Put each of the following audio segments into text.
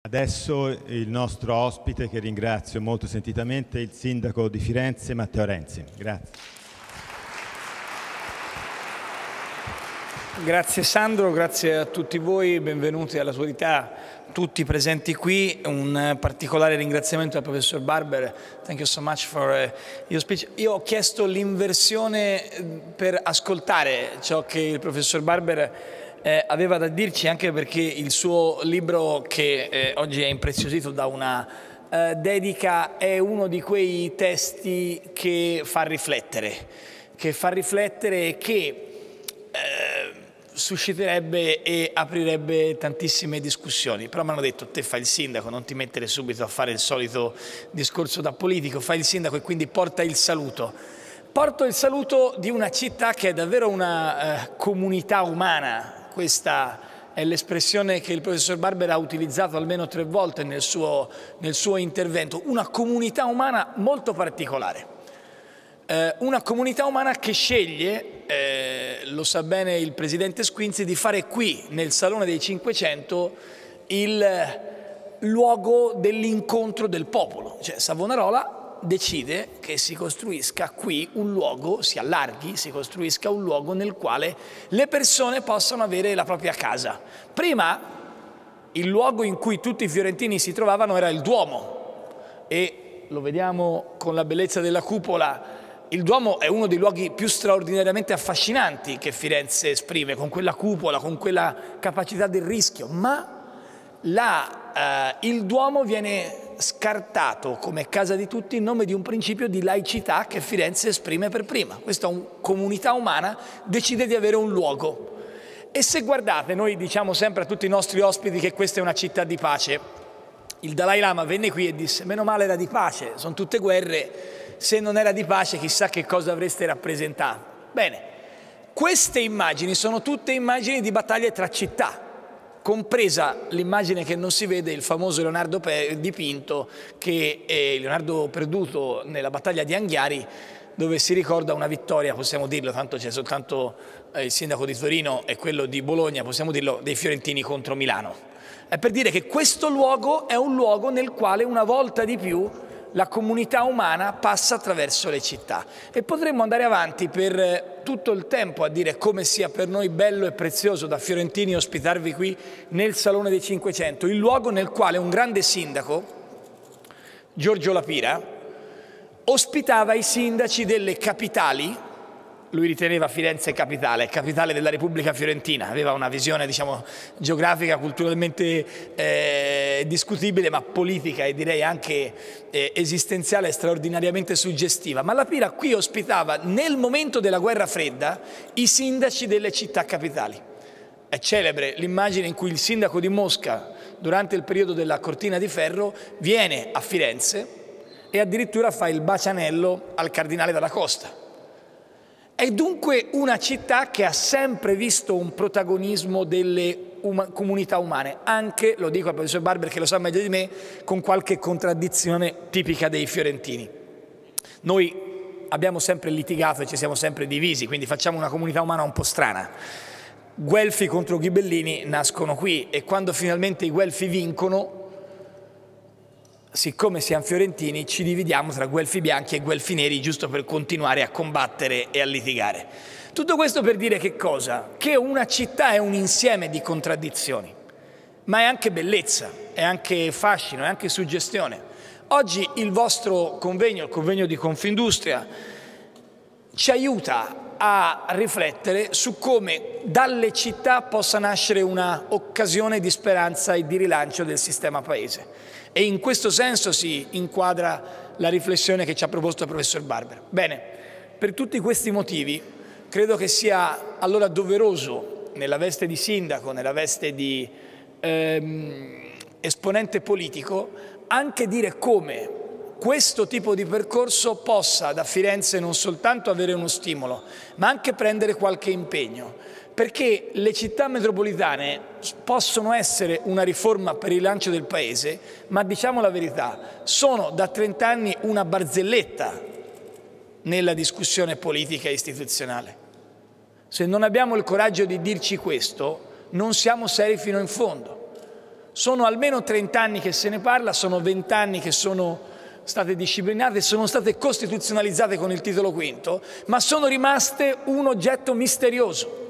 Adesso il nostro ospite, che ringrazio molto sentitamente, il sindaco di Firenze, Matteo Renzi. Grazie. Grazie Sandro, grazie a tutti voi, benvenuti all'Autorità, tutti presenti qui. Un particolare ringraziamento al professor Barber. Thank you so much for your speech. Io ho chiesto l'inversione per ascoltare ciò che il professor Barber aveva da dirci, anche perché il suo libro, che oggi è impreziosito da una dedica, è uno di quei testi che fa riflettere e che susciterebbe e aprirebbe tantissime discussioni. Però mi hanno detto: te fai il sindaco, non ti mettere subito a fare il solito discorso da politico, fai il sindaco e quindi porta il saluto. Porto il saluto di una città che è davvero una comunità umana. Questa è l'espressione che il professor Barber ha utilizzato almeno 3 volte nel suo intervento. Una comunità umana molto particolare. Una comunità umana che sceglie, lo sa bene il presidente Squinzi, di fare qui, nel Salone dei 500, il luogo dell'incontro del popolo. Cioè Savonarola decide che si costruisca qui un luogo, si allarghi, si costruisca un luogo nel quale le persone possano avere la propria casa. Prima il luogo in cui tutti i fiorentini si trovavano era il Duomo, e lo vediamo con la bellezza della cupola. Il Duomo è uno dei luoghi più straordinariamente affascinanti che Firenze esprime, con quella cupola, con quella capacità del rischio, ma il Duomo viene scartato come casa di tutti in nome di un principio di laicità che Firenze esprime per prima. Questa comunità umana decide di avere un luogo. E se guardate, noi diciamo sempre a tutti i nostri ospiti che questa è una città di pace. Il Dalai Lama venne qui e disse: meno male era di pace, sono tutte guerre, se non era di pace chissà che cosa avreste rappresentato. Bene, queste immagini sono tutte immagini di battaglie tra città, compresa l'immagine che non si vede, il famoso Leonardo dipinto, che è Leonardo perduto nella battaglia di Anghiari, dove si ricorda una vittoria, possiamo dirlo, tanto c'è soltanto il sindaco di Torino e quello di Bologna, possiamo dirlo, dei fiorentini contro Milano. È per dire che questo luogo è un luogo nel quale una volta di più la comunità umana passa attraverso le città, e potremmo andare avanti per tutto il tempo a dire come sia per noi bello e prezioso da fiorentini ospitarvi qui nel Salone dei 500, il luogo nel quale un grande sindaco, Giorgio La Pira, ospitava i sindaci delle capitali. Lui riteneva Firenze capitale della Repubblica Fiorentina, aveva una visione, diciamo, geografica, culturalmente discutibile, ma politica e direi anche esistenziale straordinariamente suggestiva. Ma La Pira qui ospitava, nel momento della guerra fredda, i sindaci delle città capitali. È celebre l'immagine in cui il sindaco di Mosca, durante il periodo della Cortina di Ferro, viene a Firenze e addirittura fa il bacianello al cardinale Dalla Costa. È dunque una città che ha sempre visto un protagonismo delle comunità umane, anche, lo dico al professor Barber che lo sa meglio di me, con qualche contraddizione tipica dei fiorentini. Noi abbiamo sempre litigato e ci siamo sempre divisi, quindi facciamo una comunità umana un po' strana. Guelfi contro Ghibellini nascono qui, e quando finalmente i Guelfi vincono, siccome siamo fiorentini, ci dividiamo tra Guelfi bianchi e Guelfi neri, giusto per continuare a combattere e a litigare. Tutto questo per dire che cosa? Che una città è un insieme di contraddizioni, ma è anche bellezza, è anche fascino, è anche suggestione. Oggi il vostro convegno, il convegno di Confindustria, ci aiuta a riflettere su come dalle città possa nascere una occasione di speranza e di rilancio del sistema paese. E in questo senso si inquadra la riflessione che ci ha proposto il professor Barber. Bene, per tutti questi motivi credo che sia allora doveroso, nella veste di sindaco, nella veste di esponente politico, anche dire come questo tipo di percorso possa da Firenze non soltanto avere uno stimolo, ma anche prendere qualche impegno, perché le città metropolitane possono essere una riforma per il rilancio del Paese, ma diciamo la verità, sono da 30 anni una barzelletta nella discussione politica e istituzionale. Se non abbiamo il coraggio di dirci questo, non siamo seri fino in fondo. Sono almeno 30 anni che se ne parla, sono 20 anni che sono state disciplinate, sono state costituzionalizzate con il titolo V, ma sono rimaste un oggetto misterioso.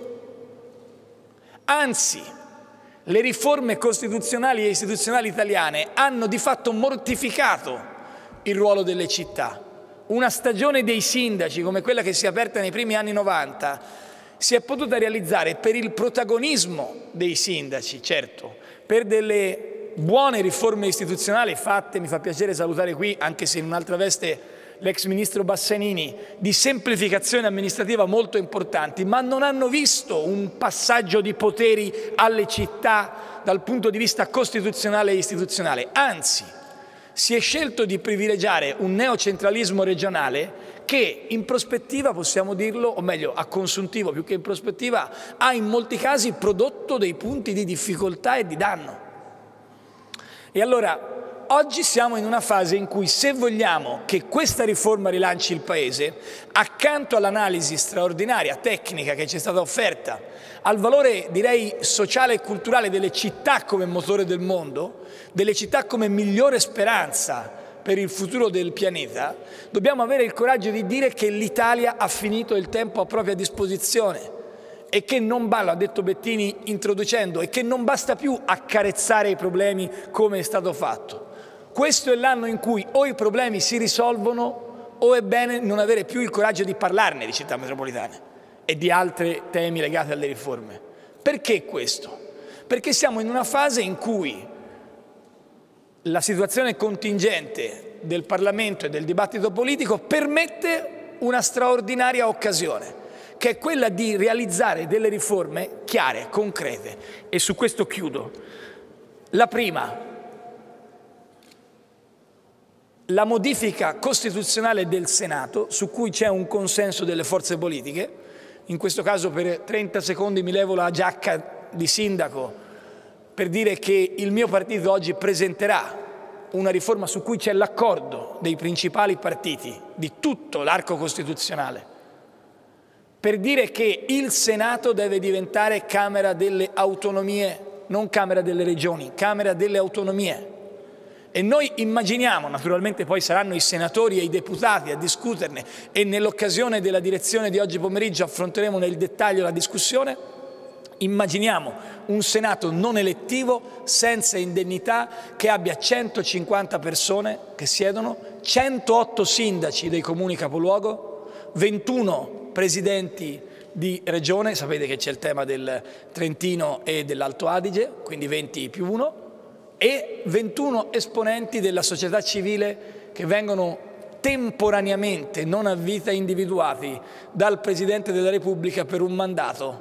Anzi, le riforme costituzionali e istituzionali italiane hanno di fatto mortificato il ruolo delle città. Una stagione dei sindaci, come quella che si è aperta nei primi anni 90, si è potuta realizzare per il protagonismo dei sindaci, certo, per delle buone riforme istituzionali fatte, mi fa piacere salutare qui, anche se in un'altra veste, l'ex ministro Bassanini, di semplificazione amministrativa molto importanti, ma non hanno visto un passaggio di poteri alle città dal punto di vista costituzionale e istituzionale. Anzi, si è scelto di privilegiare un neocentralismo regionale che in prospettiva, possiamo dirlo, o meglio a consuntivo più che in prospettiva, ha in molti casi prodotto dei punti di difficoltà e di danno. E allora oggi siamo in una fase in cui, se vogliamo che questa riforma rilanci il Paese, accanto all'analisi straordinaria, tecnica che ci è stata offerta, al valore, direi, sociale e culturale delle città come motore del mondo, delle città come migliore speranza per il futuro del pianeta, dobbiamo avere il coraggio di dire che l'Italia ha finito il tempo a propria disposizione e che non va, lo ha detto Bettini introducendo, e che non basta più accarezzare i problemi come è stato fatto. Questo è l'anno in cui o i problemi si risolvono o è bene non avere più il coraggio di parlarne di città metropolitane e di altri temi legati alle riforme. Perché questo? Perché siamo in una fase in cui la situazione contingente del Parlamento e del dibattito politico permette una straordinaria occasione, che è quella di realizzare delle riforme chiare, concrete. E su questo chiudo. La prima, la modifica costituzionale del Senato, su cui c'è un consenso delle forze politiche. In questo caso per 30 secondi mi levo la giacca di sindaco per dire che il mio partito oggi presenterà una riforma su cui c'è l'accordo dei principali partiti di tutto l'arco costituzionale, per dire che il Senato deve diventare Camera delle Autonomie, non Camera delle Regioni, Camera delle Autonomie. E noi immaginiamo, naturalmente poi saranno i senatori e i deputati a discuterne e nell'occasione della direzione di oggi pomeriggio affronteremo nel dettaglio la discussione, immaginiamo un Senato non elettivo, senza indennità, che abbia 150 persone che siedono, 108 sindaci dei comuni capoluogo, 21 presidenti di regione, sapete che c'è il tema del Trentino e dell'Alto Adige, quindi 20 più 1, e 21 esponenti della società civile che vengono temporaneamente, non a vita, individuati dal Presidente della Repubblica per un mandato.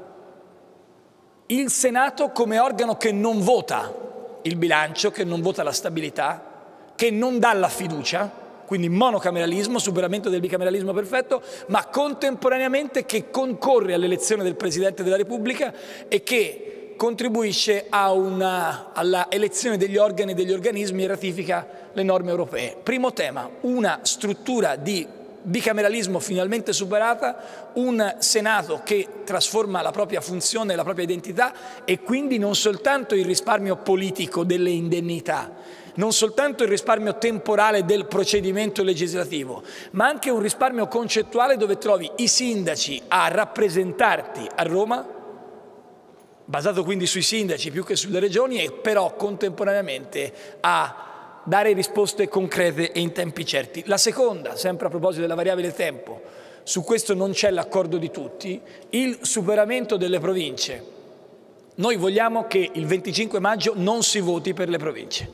Il Senato come organo che non vota il bilancio, che non vota la stabilità, che non dà la fiducia, quindi monocameralismo, superamento del bicameralismo perfetto, ma contemporaneamente che concorre all'elezione del Presidente della Repubblica e che contribuisce alla elezione degli organi e degli organismi e ratifica le norme europee. Primo tema, una struttura di bicameralismo finalmente superata, un Senato che trasforma la propria funzione e la propria identità e quindi non soltanto il risparmio politico delle indennità, non soltanto il risparmio temporale del procedimento legislativo, ma anche un risparmio concettuale dove trovi i sindaci a rappresentarti a Roma, basato quindi sui sindaci più che sulle regioni, e però contemporaneamente a dare risposte concrete e in tempi certi. La seconda, sempre a proposito della variabile tempo, su questo non c'è l'accordo di tutti, il superamento delle province. Noi vogliamo che il 25 maggio non si voti per le province.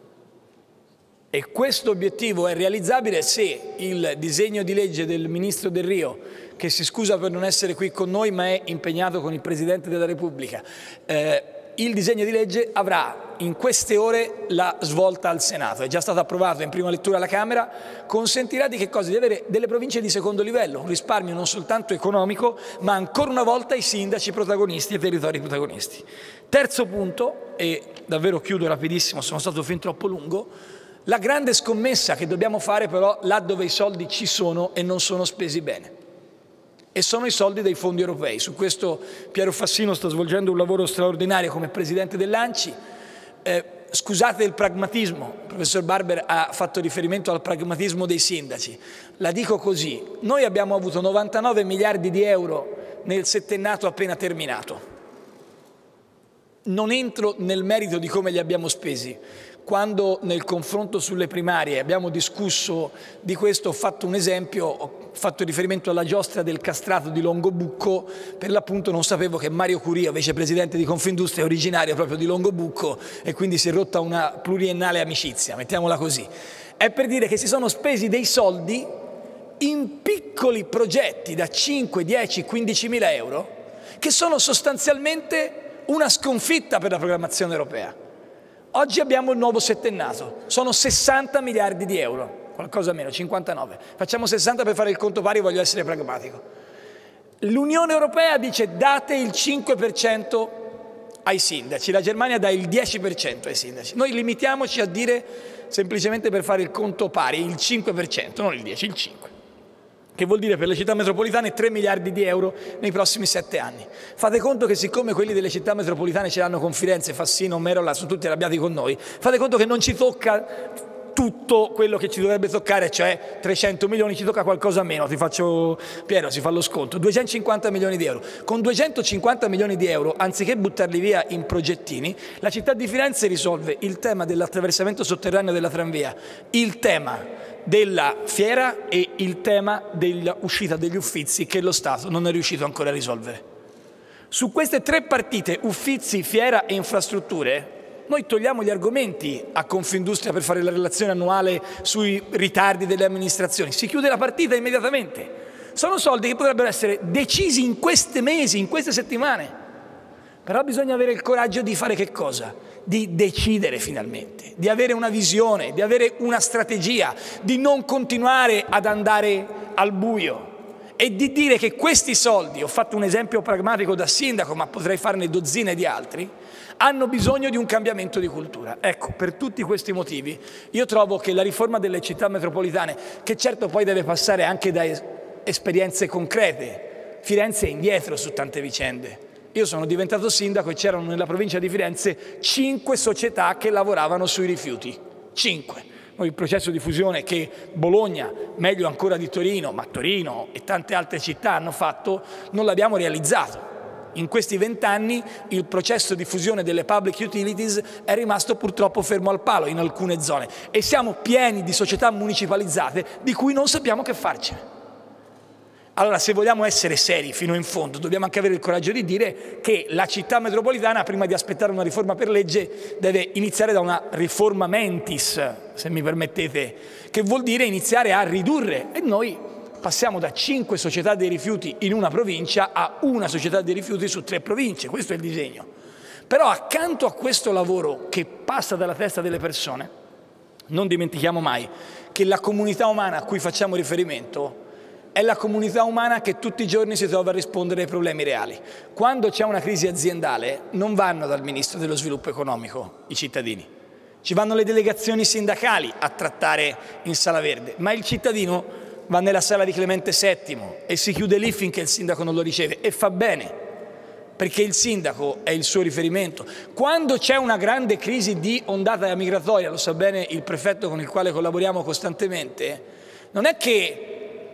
E questo obiettivo è realizzabile se il disegno di legge del Ministro Del Rio, che si scusa per non essere qui con noi ma è impegnato con il Presidente della Repubblica, il disegno di legge avrà in queste ore la svolta al Senato, è già stato approvato in prima lettura alla Camera, consentirà di che cosa? Di avere delle province di secondo livello, un risparmio non soltanto economico ma ancora una volta i sindaci protagonisti e i territori protagonisti. Terzo punto, e davvero chiudo rapidissimo, sono stato fin troppo lungo, la grande scommessa che dobbiamo fare però là dove i soldi ci sono e non sono spesi bene. E sono i soldi dei fondi europei. Su questo Piero Fassino sta svolgendo un lavoro straordinario come Presidente dell'ANCI. Scusate il pragmatismo, il professor Barber ha fatto riferimento al pragmatismo dei sindaci, la dico così: noi abbiamo avuto 99 miliardi di euro nel settennato appena terminato. Non entro nel merito di come li abbiamo spesi. Quando nel confronto sulle primarie abbiamo discusso di questo, ho fatto un esempio, ho fatto riferimento alla giostra del castrato di Longobucco. Per l'appunto non sapevo che Mario Curio, vicepresidente di Confindustria, è originario proprio di Longobucco e quindi si è rotta una pluriennale amicizia, mettiamola così. È per dire che si sono spesi dei soldi in piccoli progetti da 5, 10, 15 mila euro che sono sostanzialmente una sconfitta per la programmazione europea. Oggi abbiamo il nuovo settennato, sono 60 miliardi di euro, qualcosa meno, 59. Facciamo 60 per fare il conto pari, voglio essere pragmatico. L'Unione Europea dice date il 5% ai sindaci, la Germania dà il 10% ai sindaci. Noi limitiamoci a dire, semplicemente per fare il conto pari, il 5%, non il 10, il 5%. Che vuol dire per le città metropolitane 3 miliardi di euro nei prossimi 7 anni. Fate conto che siccome quelli delle città metropolitane ce l'hanno con Firenze, Fassino, Merola, sono tutti arrabbiati con noi, fate conto che non ci tocca tutto quello che ci dovrebbe toccare, cioè 300 milioni, ci tocca qualcosa meno, ti faccio, Piero, si fa lo sconto, 250 milioni di euro. Con 250 milioni di euro, anziché buttarli via in progettini, la città di Firenze risolve il tema dell'attraversamento sotterraneo della tranvia, il tema della fiera e il tema dell'uscita degli Uffizi che lo Stato non è riuscito ancora a risolvere. Su queste 3 partite, Uffizi, fiera e infrastrutture, noi togliamo gli argomenti a Confindustria per fare la relazione annuale sui ritardi delle amministrazioni, si chiude la partita immediatamente. Sono soldi che potrebbero essere decisi in questi mesi, in queste settimane, però bisogna avere il coraggio di fare che cosa? Di decidere finalmente, di avere una visione, di avere una strategia, di non continuare ad andare al buio e di dire che questi soldi, ho fatto un esempio pragmatico da sindaco, ma potrei farne dozzine di altri, hanno bisogno di un cambiamento di cultura. Ecco, per tutti questi motivi io trovo che la riforma delle città metropolitane, che certo poi deve passare anche da esperienze concrete, Firenze è indietro su tante vicende. Io sono diventato sindaco e c'erano nella provincia di Firenze 5 società che lavoravano sui rifiuti, 5. Noi il processo di fusione che Bologna, meglio ancora di Torino, ma Torino e tante altre città hanno fatto, non l'abbiamo realizzato. In questi 20 anni il processo di fusione delle public utilities è rimasto purtroppo fermo al palo in alcune zone e siamo pieni di società municipalizzate di cui non sappiamo che farcene. Allora, se vogliamo essere seri fino in fondo, dobbiamo anche avere il coraggio di dire che la città metropolitana, prima di aspettare una riforma per legge, deve iniziare da una riforma mentis, se mi permettete, che vuol dire iniziare a ridurre. E noi passiamo da 5 società dei rifiuti in una provincia a una società dei rifiuti su 3 province, questo è il disegno. Però accanto a questo lavoro che passa dalla testa delle persone, non dimentichiamo mai che la comunità umana a cui facciamo riferimento è la comunità umana che tutti i giorni si trova a rispondere ai problemi reali. Quando c'è una crisi aziendale non vanno dal Ministro dello Sviluppo Economico i cittadini, ci vanno le delegazioni sindacali a trattare in Sala Verde, ma il cittadino va nella sala di Clemente VII e si chiude lì finché il sindaco non lo riceve e fa bene, perché il sindaco è il suo riferimento. Quando c'è una grande crisi di ondata migratoria, lo sa bene il prefetto con il quale collaboriamo costantemente, non è che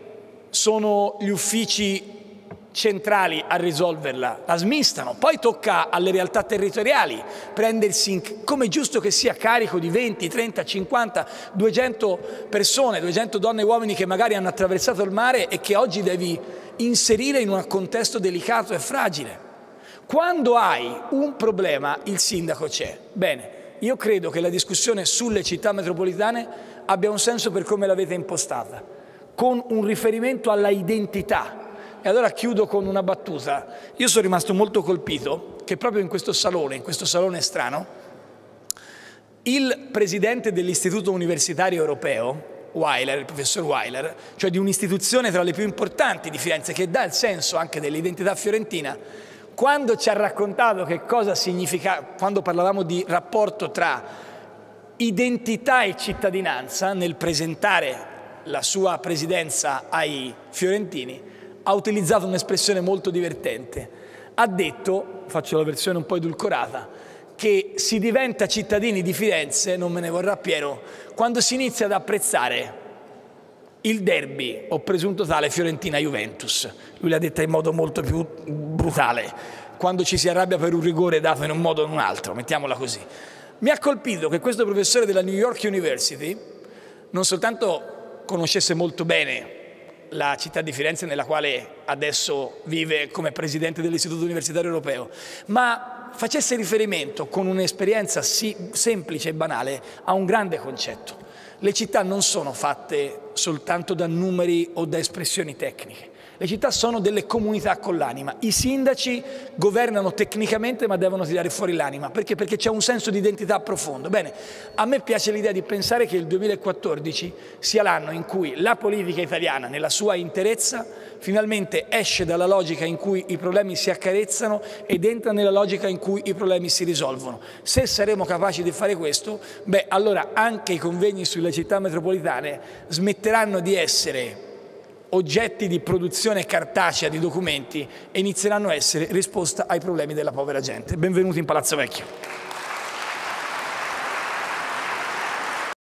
sono gli uffici centrali a risolverla, la smistano, poi tocca alle realtà territoriali prendersi, come giusto che sia, carico di 20, 30, 50, 200 persone, 200 donne e uomini che magari hanno attraversato il mare e che oggi devi inserire in un contesto delicato e fragile. Quando hai un problema il sindaco c'è. Bene, io credo che la discussione sulle città metropolitane abbia un senso per come l'avete impostata, con un riferimento alla identità. E allora chiudo con una battuta. Io sono rimasto molto colpito che proprio in questo salone strano, il presidente dell'Istituto Universitario Europeo, Weiler, il professor Weiler, cioè di un'istituzione tra le più importanti di Firenze, che dà il senso anche dell'identità fiorentina, quando ci ha raccontato che cosa significa, quando parlavamo di rapporto tra identità e cittadinanza, nel presentare la sua presidenza ai fiorentini, ha utilizzato un'espressione molto divertente. Ha detto, faccio la versione un po' edulcorata, che si diventa cittadini di Firenze, non me ne vorrà Piero, quando si inizia ad apprezzare il derby, o presunto tale, Fiorentina-Juventus. Lui l'ha detta in modo molto più brutale, quando ci si arrabbia per un rigore dato in un modo o in un altro, mettiamola così. Mi ha colpito che questo professore della New York University non soltanto conoscesse molto bene la città di Firenze, nella quale adesso vive come presidente dell'Istituto Universitario Europeo, ma facesse riferimento con un'esperienza semplice e banale a un grande concetto. Le città non sono fatte soltanto da numeri o da espressioni tecniche. Le città sono delle comunità con l'anima. I sindaci governano tecnicamente ma devono tirare fuori l'anima. Perché? Perché c'è un senso di identità profondo. Bene, a me piace l'idea di pensare che il 2014 sia l'anno in cui la politica italiana, nella sua interezza, finalmente esce dalla logica in cui i problemi si accarezzano ed entra nella logica in cui i problemi si risolvono. Se saremo capaci di fare questo, beh, allora anche i convegni sulle città metropolitane smetteranno di essere oggetti di produzione cartacea di documenti e inizieranno a essere risposta ai problemi della povera gente. Benvenuti in Palazzo Vecchio.